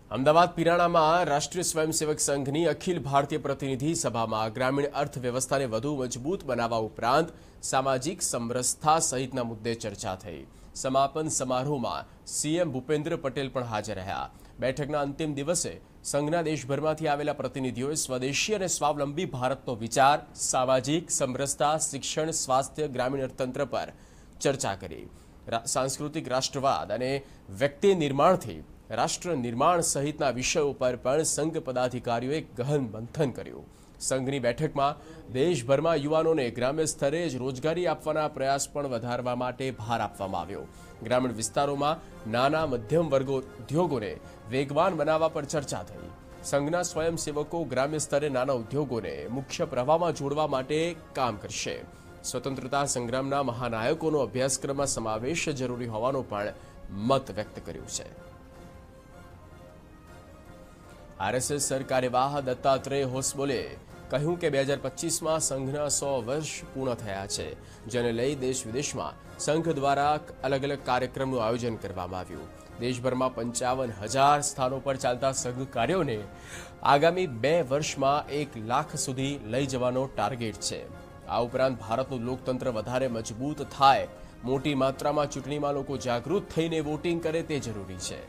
અમદાવાદ પિરાણામાં રાષ્ટ્રીય સ્વયંસેવક સંઘની અખિલ ભારતીય પ્રતિનિધિ સભામાં ગ્રામીણ અર્થવ્યવસ્થાને વધુ મજબૂત બનાવવા ઉપરાંત સામાજિક સમરસતા સહિતના મુદ્દે ચર્ચા થઈ। સમાપન સમારોહમાં સીએમ ભૂપેન્દ્ર પટેલ પણ હાજર રહ્યા। બેઠકના અંતિમ દિવસે સંઘના દેશભરમાંથી આવેલા પ્રતિનિધિઓએ સ્વદેશી અને સ્વાવલંબી ભારતનો વિચાર, સામાજિક સમરસતા, શિક્ષણ, સ્વાસ્થ્ય, ગ્રામીણ અર્થતંત્ર પર ચર્ચા કરી। सांस्कृतिक राष्ट्रवाद અને વ્યક્તિ નિર્માણથી રાષ્ટ્ર નિર્માણ સહિતના વિષયો પર પણ સંઘ પદાધિકારીઓએ ગહન મંથન કર્યું। સંઘની બેઠકમાં દેશભરમાં યુવાનોને ગ્રામ્ય સ્તરે જ રોજગારી આપવાના પ્રયાસ પણ વધારવા માટે ભાર આપવામાં આવ્યો। ગ્રામીણ વિસ્તારોમાં નાના મધ્યમ વર્ગ ઉદ્યોગોને વેગવાન બનાવવા પર ચર્ચા થઈ। સંઘના સ્વયંસેવકો ગ્રામ્ય સ્તરે નાના ઉદ્યોગોને મુખ્ય પ્રવાહમાં જોડવા માટે કામ કરશે। स्वतंत्रता संग्रामના મહાનાયકોનો અભ્યાસક્રમમાં સમાવેશ જરૂરી હોવાનો પણ મત વ્યક્ત કર્યો છે। આરએસએસ સરકાર્યવાહ દત્તાત્રેય હોસબોલે કહ્યું કે 2025માં સંઘના 100 વર્ષ પૂર્ણ થયા છે, જેને લઈ દેશ વિદેશમાં સંઘ દ્વારા અલગ અલગ કાર્યક્રમનું આયોજન કરવામાં આવ્યું। દેશભરમાં 55,000 સ્થાનો પર ચાલતા સંઘ કાર્યોને આગામી 2 વર્ષમાં 1 લાખ સુધી લઈ જવાનો ટાર્ગેટ છે। આ ઉપરાંત ભારતનું લોકતંત્ર વધારે મજબૂત થાય, મોટી માત્રામાં ચૂંટણીમાં લોકો જાગૃત થઈને વોટિંગ કરે તે જરૂરી છે।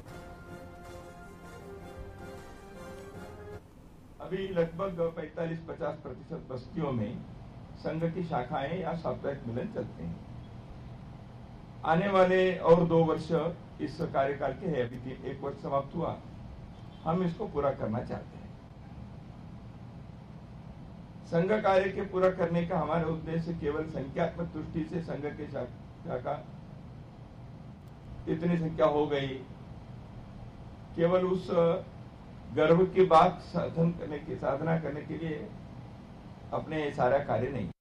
अभी लगभग 45-50% बस्तियों में संघ की शाखाएं या साप्ताहिक मिलन चलते हैं। आने वाले और 2 वर्ष इस कार्यकाल के हैं। अभी 1 वर्ष समाप्त हुआ, हम इसको पूरा करना चाहते हैं। संघ कार्य के पूरा करने का हमारा उद्देश्य केवल संख्यात्मक दृष्टि से संघ के शाखा इतनी संख्या हो गई, केवल उस गर्व की बात साधना करने के लिए अपने सारा कार्य नहीं।